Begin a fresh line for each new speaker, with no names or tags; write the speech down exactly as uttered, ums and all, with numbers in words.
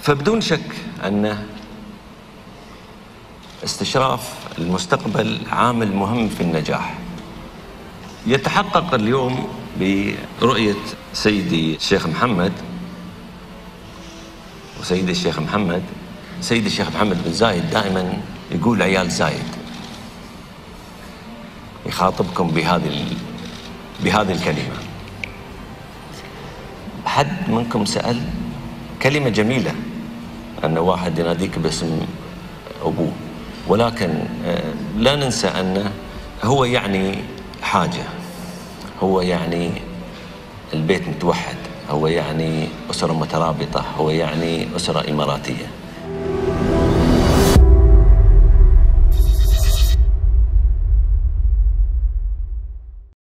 فبدون شك أن استشراف المستقبل عامل مهم في النجاح. يتحقق اليوم برؤية سيدي الشيخ محمد وسيدي الشيخ محمد. سيدي الشيخ محمد بن زايد دائما يقول عيال زايد، يخاطبكم بهذه بهذه الكلمة. حد منكم سأل كلمة جميلة أن واحد يناديك باسم أبوه، ولكن لا ننسى أنه هو يعني حاجة، هو يعني البيت متوحد، هو يعني أسرة مترابطة، هو يعني أسرة إماراتية.